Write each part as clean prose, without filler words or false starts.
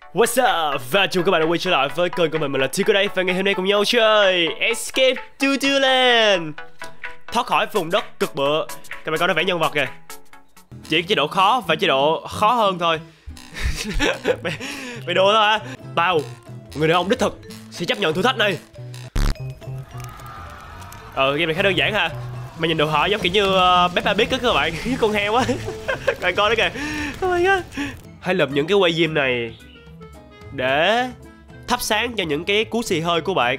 What's up? Và chào các bạn đã quay trở lại với kênh của mình là Tico đây. Và ngày hôm nay cùng nhau chơi Escape to Land, thoát khỏi vùng đất cực bựa. Các bạn coi nó vẽ nhân vật kìa. Chỉ chế độ khó và chế độ khó hơn thôi. Mày đùa thôi hả? Tao, người đàn ông đích thực, sẽ chấp nhận thử thách này. Game này khá đơn giản ha. Mày nhìn đồ họa giống kiểu như Peppa Pig á các bạn. Con heo quá. Các bạn coi đó kìa. Oh my god. Hãy lập những cái quay diêm này để thắp sáng cho những cái cú xì hơi của bạn.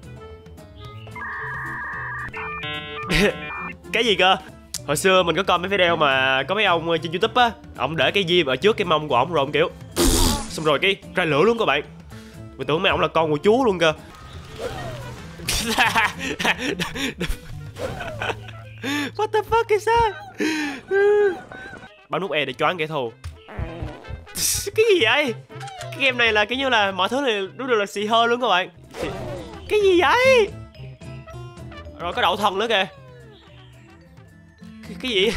Cái gì cơ? Hồi xưa mình có coi mấy video mà có mấy ông trên YouTube á, ông để cái diêm ở trước cái mông của ổng rồi ông kiểu xong rồi cái ra lửa luôn các bạn. Mình tưởng mấy ổng là con của Chúa luôn cơ. What the fuck is that? Bấm nút E để choáng kẻ thù. Cái gì vậy? Cái game này là kiểu như là mọi thứ này đúng đều là xì hơi luôn các bạn. Cái gì vậy? Rồi có đậu thần nữa kìa. Cái gì?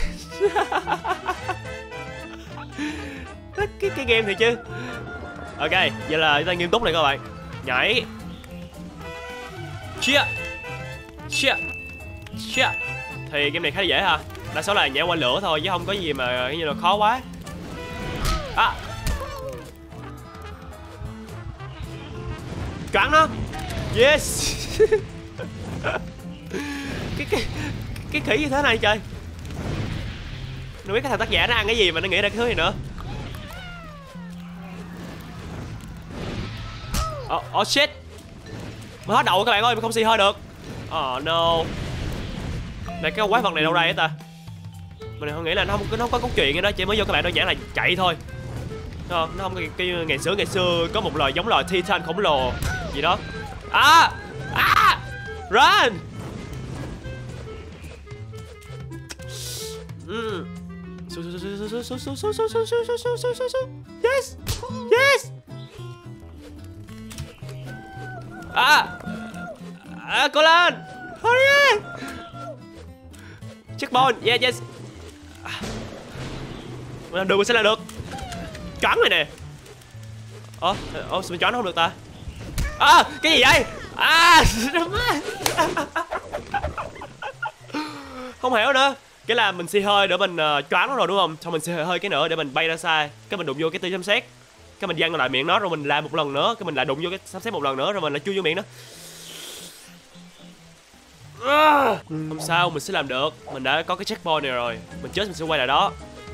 cái game thì chứ. Ok, vậy là chúng ta nghiêm túc này các bạn. Nhảy. Chia. Chia. Chia. Thì game này khá là dễ ha. Đa số là nhảy qua lửa thôi chứ không có gì mà như là khó quá. À. Choáng nó. Yes. cái khỉ như thế này trời. Nó biết cái thằng tác giả nó ăn cái gì mà nó nghĩ ra cái thứ này nữa. Oh shit. Mới hết đầu các bạn ơi, mình không xì hơi được. Oh no. Này cái quái vật này đâu ra vậy ta? Mình không nghĩ là nó không có câu chuyện vậy đó, chỉ mới vô các bạn đơn giản là chạy thôi. Nó không cái ngày xưa có một loài giống loài Titan khổng lồ gì đó. Run. Yes. Yes. Cố lên. Hurry. Checkpoint. Yes. Mình làm được, mình sẽ làm được. Choáng rồi nè. Sao mình choáng nó không được ta? Cái gì vậy? Không hiểu nữa. Cái là mình xì hơi để mình choáng nó rồi đúng không? Xong mình xì hơi cái nữa để mình bay ra xa. Cái mình đụng vô cái tia sấm sét. Cái mình văng lại miệng nó rồi mình làm một lần nữa. Cái mình lại đụng vô cái sấm sét một lần nữa rồi mình lại chui vô miệng nó. Không sao, mình sẽ làm được. Mình đã có cái checkpoint này rồi. Mình chết mình sẽ quay lại đó.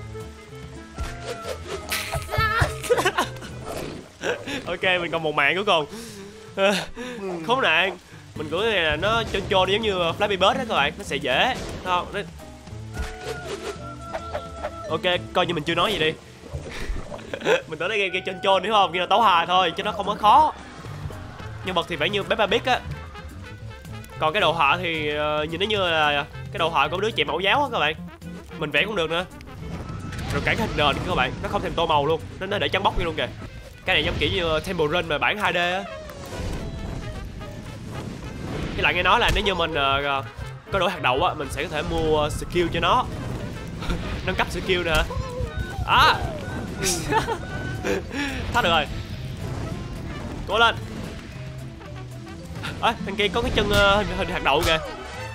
Ok, mình còn một mạng cuối cùng. Khốn nạn. Mình nghĩ này là nó chôn giống như Flappy Bird đó các bạn. Nó sẽ dễ không? Ok, coi như mình chưa nói gì đi. Mình tưởng cái game chôn hiểu không? Như là tấu hài thôi chứ nó không có khó. Nhân vật thì phải như Peppa Pig á. Còn cái đồ họa thì nhìn nó như là cái đồ họa của đứa trẻ mẫu giáo á các bạn. Mình vẽ cũng được nữa. Rồi cả cái hình nền các bạn, nó không thèm tô màu luôn, nó để trắng bóc như luôn kìa. Cái này giống kiểu như Temple Run mà bản 2D á. Với lại nghe nói là nếu như mình có đổi hạt đậu á, mình sẽ có thể mua skill cho nó. Nâng cấp skill nè. Thoát được rồi. Cố lên. Thằng kia có cái chân hình hạt đậu kìa.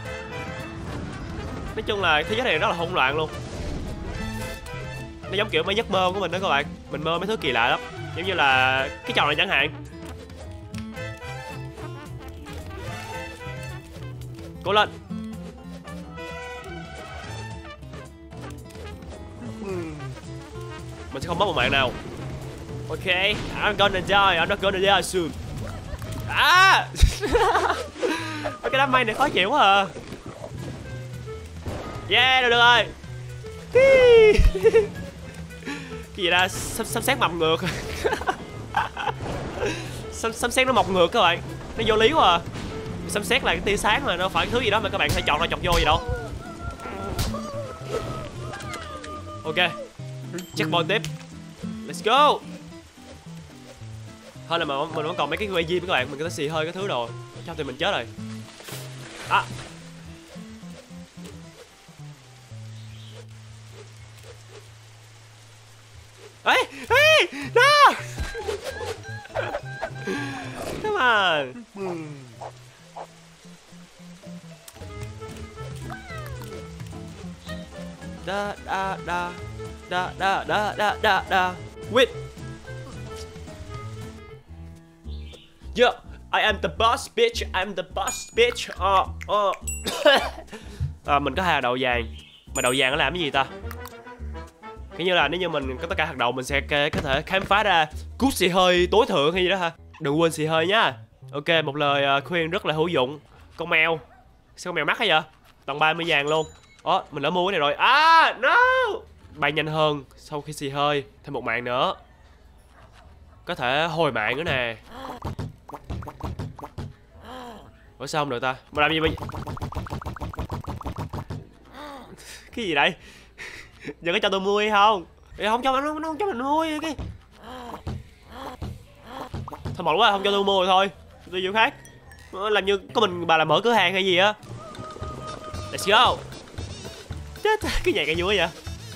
Nói chung là thế giới này rất là hỗn loạn luôn. Nó giống kiểu mấy giấc mơ của mình đó các bạn. Mình mơ mấy thứ kỳ lạ lắm. Giống như là cái trò này chẳng hạn. Cố lên. Mình sẽ không mất một mạng nào. Ok, I'm gonna die, I'm not gonna die soon. Cái đám mây này khó chịu quá à. Yeah, được rồi. Cái gì ra sấm sét mọc ngược. Sấm sét nó mọc ngược các bạn. Nó vô lý quá à. Sấm sét là cái tia sáng mà, nó phải cái thứ gì đó mà các bạn sẽ chọn ra chọc vô gì đâu. Ok, checkpoint tiếp. Let's go. Thôi là mình vẫn còn mấy cái quay diêm các bạn, mình có thể xì hơi cái thứ đồ. Trong thì mình chết rồi. Ê, no. on. Da da da da da da da da da. Wait. Yeah, I am the boss bitch. I'm the boss bitch. Mình có 2 hạt đậu vàng. Mà đậu vàng nó làm cái gì ta? Kiểu như là nếu như mình có tất cả hạt đậu mình sẽ có thể khám phá ra cút xì hơi tối thượng hay gì đó ha. Đừng quên xì hơi nhá. Ok, một lời khuyên rất là hữu dụng. Con mèo. Sao con mèo mắc hay vậy? Tận 30 vàng luôn. Mình đã mua cái này rồi. No. Bay nhanh hơn sau khi xì hơi. Thêm một mạng nữa. Có thể hồi mạng nữa nè. Ủa sao không được ta? Mà làm gì bây? Cái gì đây? Giờ có cho tôi mua hay không? Không cho mình, không cho mình mua cái. Thôi mệt quá, không cho tôi mua rồi thôi. Tôi vô khác. Làm như có mình bà là mở cửa hàng hay gì á. Let's go. Cái nhạc cái vui vậy.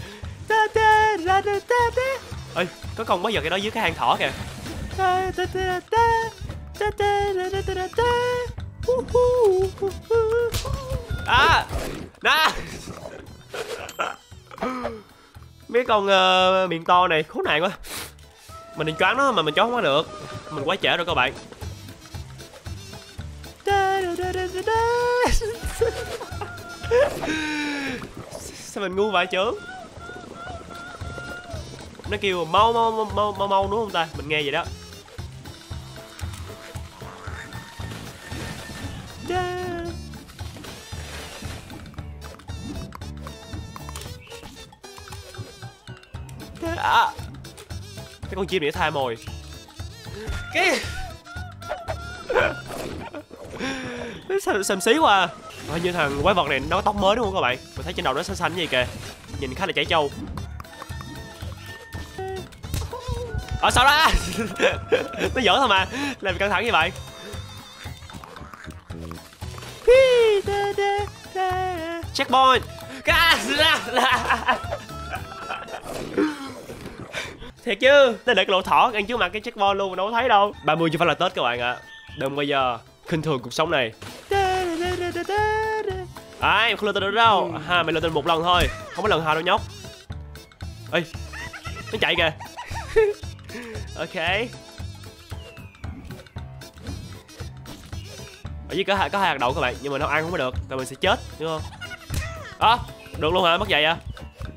Ê, có con bó giật cái đó dưới cái hang thỏ kìa. Nè. Mấy con miệng to này khốn nạn quá. Mình định choáng nó mà mình choáng không có được. Mình quá trễ rồi các bạn. Sao mình ngu vậy chướng? Nó kêu mau đúng không ta? Mình nghe vậy đó. Cái con chim này tha mồi. Cái nó xàm xí quá. Hình như thằng quái vật này nó có tóc mới đúng không các bạn? Mình thấy trên đầu nó xanh xanh gì kìa. Nhìn khá là chảy trâu. Sao đó? Nó giỡn thôi mà. Làm căng thẳng như vậy. Checkpoint. Thiệt chứ, nó để cái lỗ thỏ ăn trước mặt cái checkpoint luôn mà đâu có thấy đâu. 30 chưa phải là Tết các bạn ạ. Đừng bao giờ khinh thường cuộc sống này. Em không lừa tôi được đâu. Mày lừa tôi 1 lần thôi, không có lần 2 đâu nhóc. Ê, nó chạy kìa. Ok. Ở dưới có 2 hạt đậu các bạn, nhưng mà nó ăn không có được, tại mình sẽ chết, đúng không? Được luôn hả? Mất vậy à?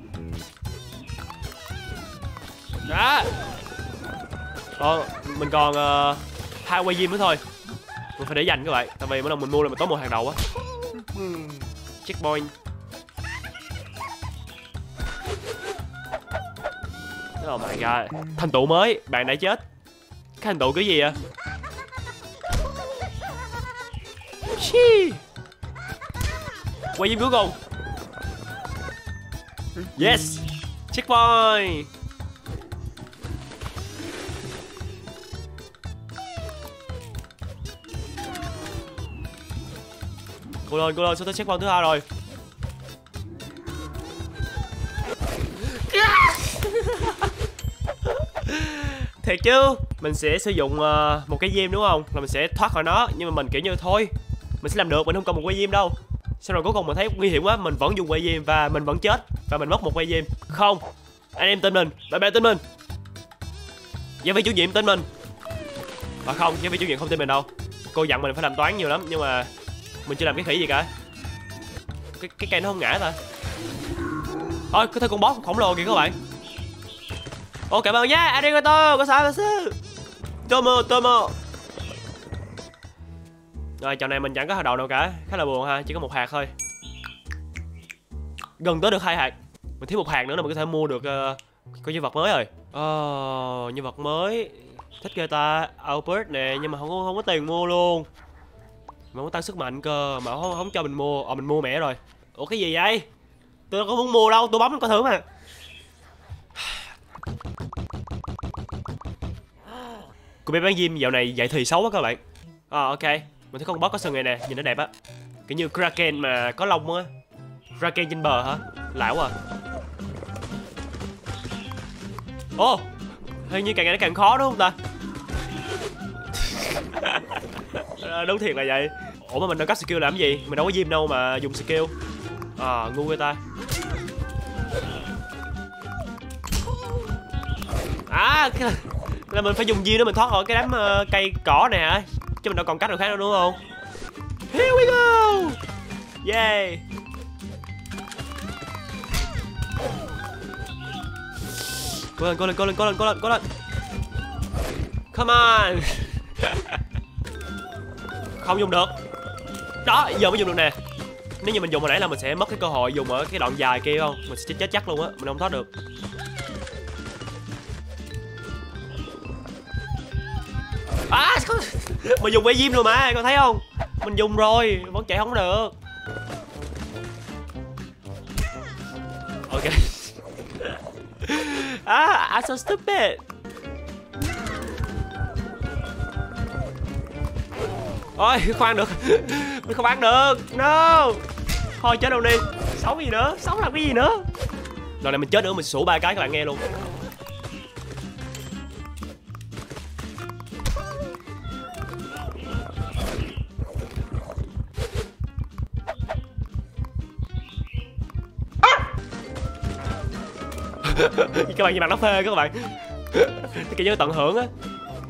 Đó. Mình còn 2 quay diêm nữa thôi. Mình phải để dành các bạn, tại vì mỗi lần mình mua là mình tốn 1 hạt đậu á. Checkpoint. Oh my god. Thành tựu mới, bạn đã chết. Cái thành tựu cái gì vậy? Quay diêm cuối cùng. Yes. Checkpoint. Cô lên, số tới checkpoint thứ 2 rồi. Thiệt chứ, mình sẽ sử dụng một cái diêm đúng không? Là mình sẽ thoát khỏi nó, nhưng mà mình kiểu như thôi, mình sẽ làm được, mình không cần một quay diêm đâu. Sau rồi cuối cùng mình thấy nguy hiểm quá, mình vẫn dùng quay diêm và mình vẫn chết và mình mất một quay diêm. Không, anh em tin mình, bạn bè tin mình, giáo viên chủ nhiệm tin mình. Không, giáo viên chủ nhiệm không tin mình đâu. Cô dặn mình phải làm toán nhiều lắm, nhưng mà mình chưa làm cái khỉ gì cả. Cái cây nó không ngã ta. Có thêm con boss khổng lồ kìa các bạn. Cảm ơn nhá, arigato, có sao sư. Tomo. Rồi, trò này mình chẳng có hạt đậu nào cả, khá là buồn ha, chỉ có 1 hạt thôi. Gần tới được 2 hạt. Mình thiếu 1 hạt nữa là mình có thể mua được có nhân vật mới rồi. Nhân vật mới thích ghê ta. Albert nè, nhưng mà không có tiền mua luôn. Mà muốn tăng sức mạnh cơ mà không cho mình mua. Mình mua mẹ rồi. Ủa cái gì vậy? Tôi đâu có muốn mua đâu, tôi bấm có thử mà. Cô bé bán diêm dạo này dạy thì xấu quá các bạn. Ok, mình thấy con boss có sừng này nè, nhìn nó đẹp á. Kiểu như Kraken mà có lông á. Kraken trên bờ hả? Lạ quá. Hình như càng ngày nó càng khó đúng không ta? Đúng thiệt là vậy. Ủa mà mình nâng cấp skill làm gì? Mình đâu có diêm đâu mà dùng skill. Ngu người ta. Là mình phải dùng diêm để mình thoát khỏi cái đám cây cỏ này hả? Chứ mình đâu còn cách nào khác đâu đúng không? Here we go. Yeah. Cố lên. Come on. Không dùng được. Đó, giờ mới dùng được nè. Nếu như mình dùng hồi nãy là mình sẽ mất cái cơ hội dùng ở cái đoạn dài kia không? Mình sẽ chết chắc luôn á, mình không thoát được. Mình dùng que diêm rồi mà, con thấy không? Mình dùng rồi, vẫn chạy không được. Ok. I'm so stupid. Ôi, khoan được. Mình không ăn được. No. Thôi chết đâu đi. Sống gì nữa? Sống làm cái gì nữa? Lần này mình chết nữa mình sủa 3 cái các bạn nghe luôn. Các bạn nhìn mặt nó phê các bạn. Kiểu như tận hưởng á.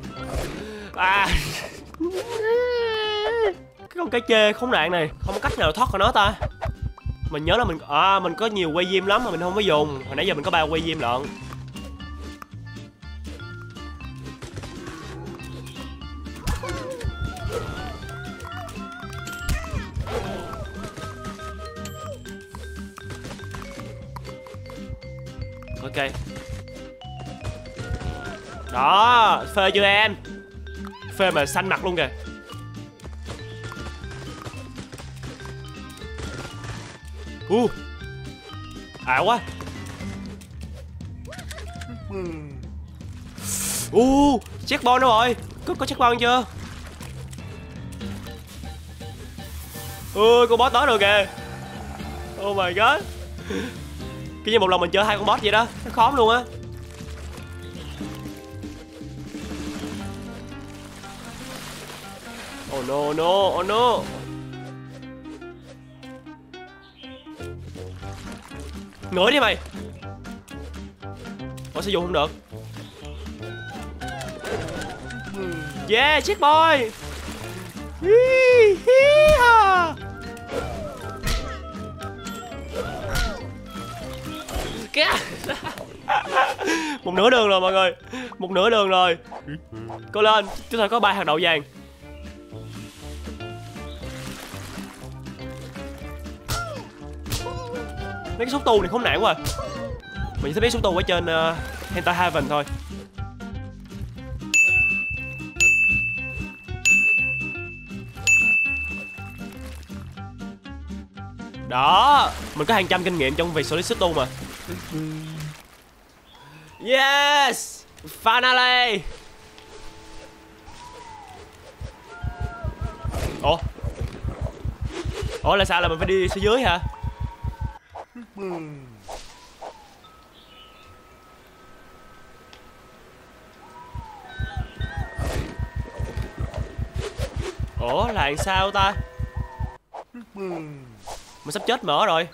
Cái con cá chê khốn nạn này không có cách nào thoát khỏi nó ta. Mình nhớ là mình có nhiều que diêm lắm mà mình không có dùng. Hồi nãy giờ mình có 3 que diêm lận. Ok. Đó, phê chưa em? Phê mà xanh mặt luôn kìa. Ảo quá. Checkpoint đâu rồi? Có checkpoint chưa? Con boss tới rồi kìa. Oh my god. Cứ như một lần mình chơi 2 con boss vậy đó. Nó khó luôn á. Oh no. Ngửi đi mày. Ủa sao dùng không được? Yeah, checkpoint. Một nửa đường rồi mọi người. Một nửa đường rồi. Cố lên, chúng ta có 3 hạt đậu vàng. Mấy cái xúc tu này khốn nạn quá. Mình sẽ biết xúc tu ở trên Hentai Heaven thôi. Đó, mình có hàng trăm kinh nghiệm trong việc xử lý xúc tu mà. Yes, finally. Ủa là sao, là mình phải đi xuống dưới hả? Ủa là sao ta? Mình sắp chết mở rồi.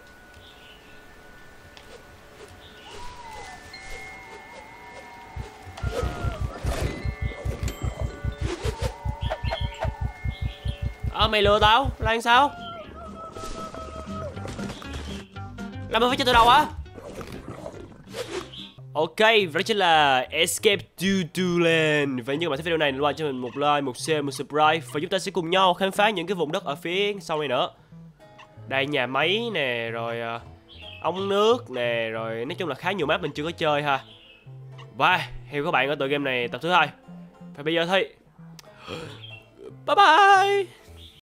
Mày lừa tao là sao? Là mình phải chơi từ đầu á? Ok, đó chính là Escape to Dueland. Và như các bạn thấy video này, like cho mình một like, một share, một subscribe. Và chúng ta sẽ cùng nhau khám phá những cái vùng đất ở phía sau này nữa. Đây nhà máy nè, rồi ống nước nè, rồi nói chung là khá nhiều map mình chưa có chơi ha. Và hẹn các bạn ở tựa game này tập thứ 2. Và bây giờ thôi, bye bye.